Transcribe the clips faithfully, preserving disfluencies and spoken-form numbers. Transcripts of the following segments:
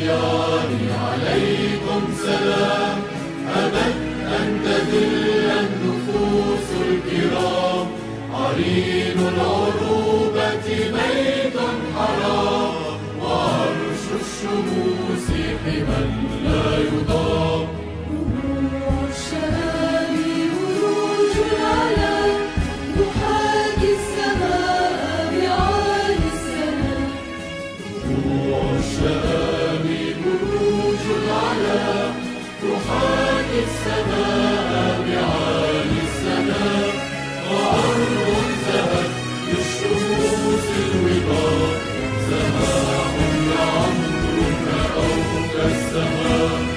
الديار عليكم سلام، أبت أن تذل النفوس الكرام، عرين العروبة بيت حرام، وعرش الشموس حمى لا يضام. ربوع الشهاب بروج العلا، تحاكي السماء بعالي السماء. ربوع الشهاب بروج العلا، تحاكي السماء بعالي السماء، وأرض زهت للشموس الوضاء، سماح لعمرك أو كالسماء.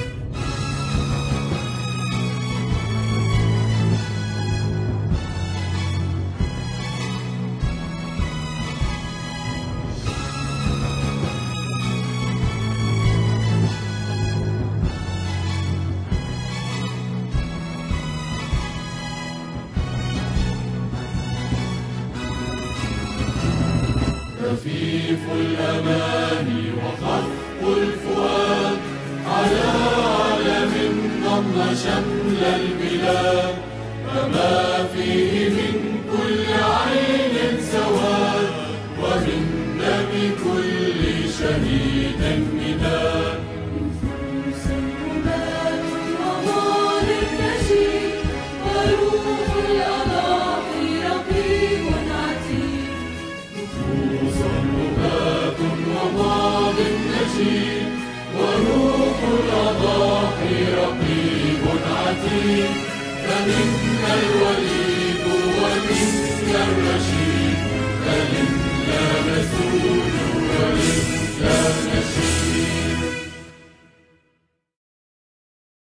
خفيف الأمان وخفق الفؤاد، على علم ضم شمل البلاد، فما فيه من كل عين سواد، ومن دم كل شهيد مداد. نفوس هبات ومال نشيد، وروح الأضاحي رقيب عتيد. نفوس ربات وماض نشيد، وروح الأضاحي رقيب عتيد، فمنا الوليد ومنا الرشيد، فمنا مسؤول